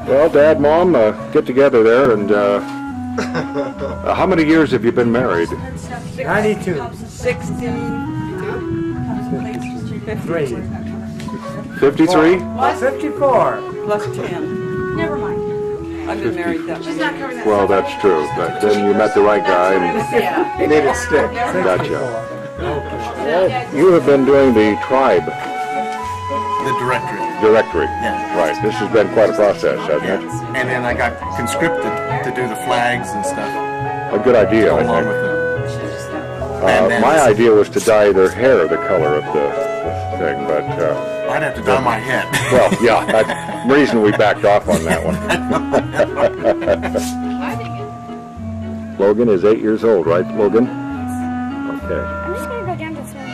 Well, Dad, Mom, get together there, and how many years have you been married? 92. 63. 53? Plus 54. Plus 10. Never mind. I've been married that much. Well, that's true, but then you met the right guy and He made it stick. gotcha. Well, you have been doing the tribe The directory. directory. Yeah. Right. This has been quite a process, hasn't it? And then I got conscripted to do the flags and stuff A good idea, I along think. with them. And then My idea was to dye their hair the color of the thing, but I'd have to dye my head. well, yeah, that's the reason we backed off on that one. Logan is 8 years old, right, Logan? Okay. I'm just gonna go down to swim.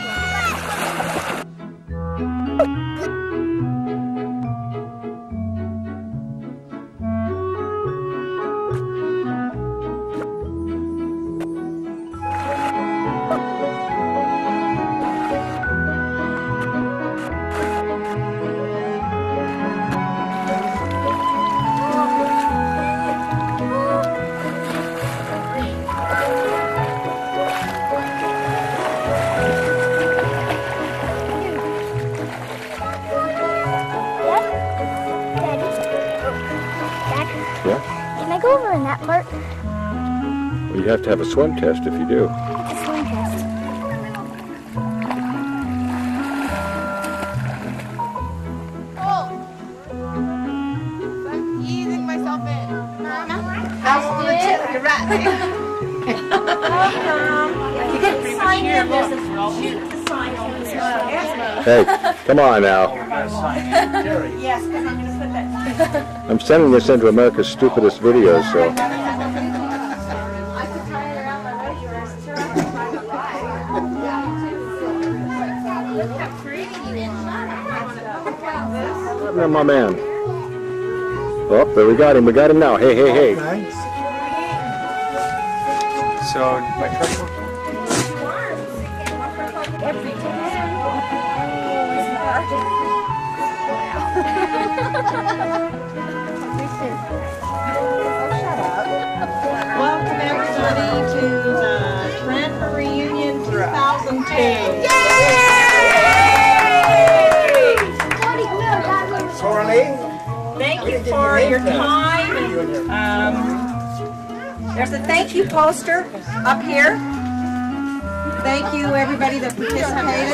Yeah? Can I go over in that part? Well, you have to have a swim test if you do. It's a swim test. Oh! I'm easing myself in. That's on the tip. You're right. You can sign in. There's a sheet to sign over there. Hey, come on now. Yes, because I'm going to put that. I'm sending this into America's stupidest videos, so. I could tie it around my leg or There, my man. Oh, there we got him. We got him now. Hey, hey, hey. Nice. So my truck. Welcome everybody to the Tranmer Reunion 2002. Thank you for your time. There's a thank you poster up here. Thank you everybody that participated.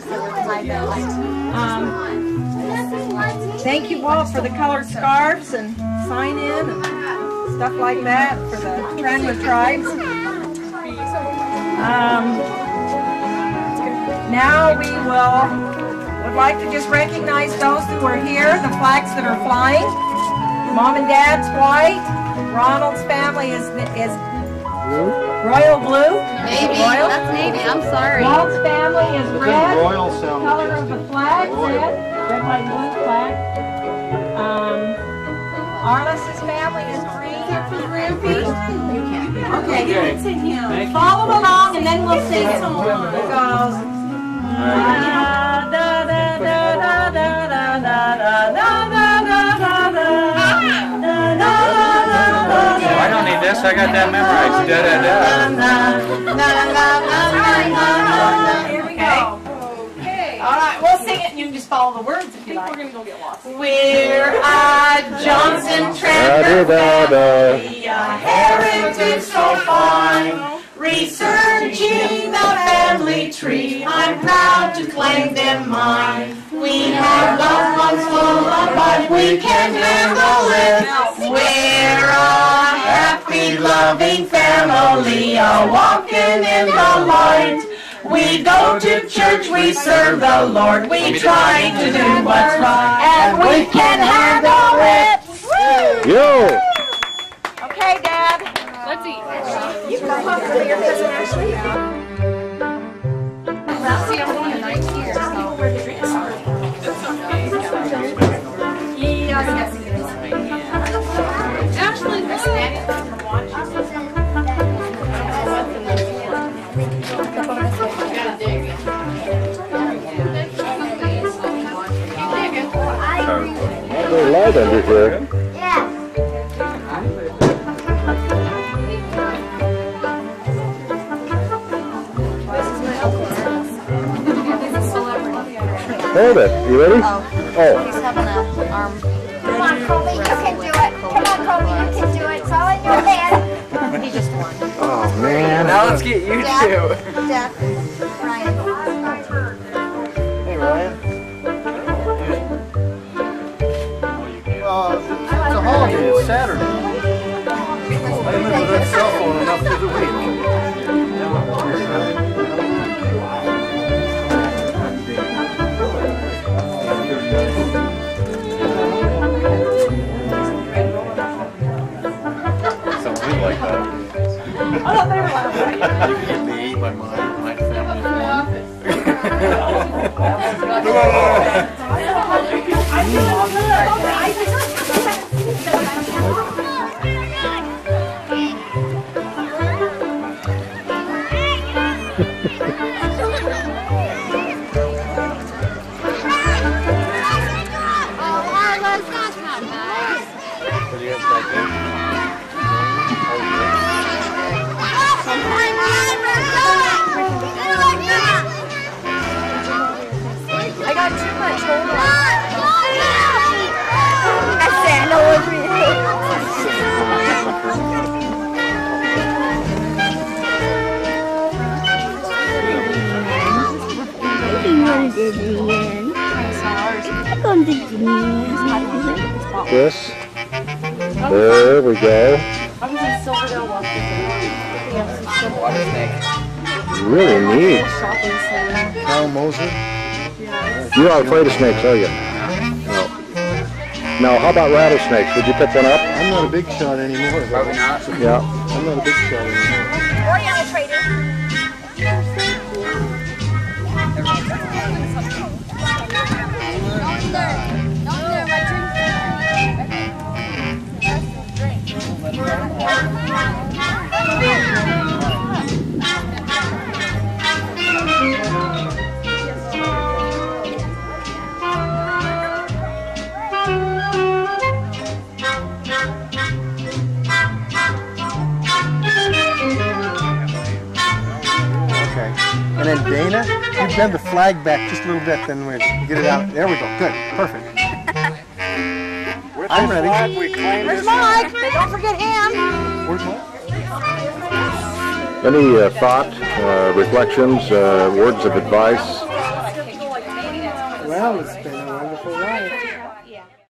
Thank you all for the colored scarves and sign in and stuff like that for the Tranmer tribes. Now we would like to just recognize those who are here, the flags that are flying. Mom and Dad's white. Ronald's family is royal blue. Navy. Royal. That's Navy. I'm sorry. Walt's family is red. Royal sound. Color of the flag, red, white, and blue flag. Arlis' family is green. Okay. Follow along and then we'll sing it. It goes. I don't need this. I got that memorized. Da da da. Here we go. Okay. All right, we'll sing it and you can just follow the words if you like. We're going to go get lost. We're a Johnson Tranmer family, a heritage so fine. Researching the family tree, I'm proud to claim them mine. We have loved ones full of but we can handle it. We're a happy, loving family, a walking in the light. We go to church, we serve the Lord, we try to do what's right, and we can handle it. Woo! Yo! Okay, Dad. Let's eat. You can come over your cousin Ashley. See, I'm going to night here, so. Ashley, what's that? Very light under here. Yeah. Hold it. You ready? Oh. Oh. He's having an arm. Come on, Colby, you can do it. Come on, Colby, you can do it. It's all in your head. He just won. Oh, man. Now let's get you Dad, two. Dad, Ryan. Hey, Ryan. It's a holiday. It's Saturday. I remember that cell phone enough for the week. Something like that. I thought they were laughing at you. You can get me by my family of I got too much. Hold on. This. There we go. I was in Silverdale once. We have some water snakes. Really neat. Shopping center. Kyle Moser. You're not afraid of snakes, are you? No. Now, how about rattlesnakes? Would you pick one up? I'm not a big shot anymore. Probably not. Yeah. I'm not a big shot anymore. Oriental trader. Okay. And then Dana, you bend the flag back just a little bit, then we get it out. There we go. Good. Perfect. I'm ready. Where's Mike? Don't forget him. Where's Mike? Any thought, reflections, words of advice? Well, it's been a wonderful ride.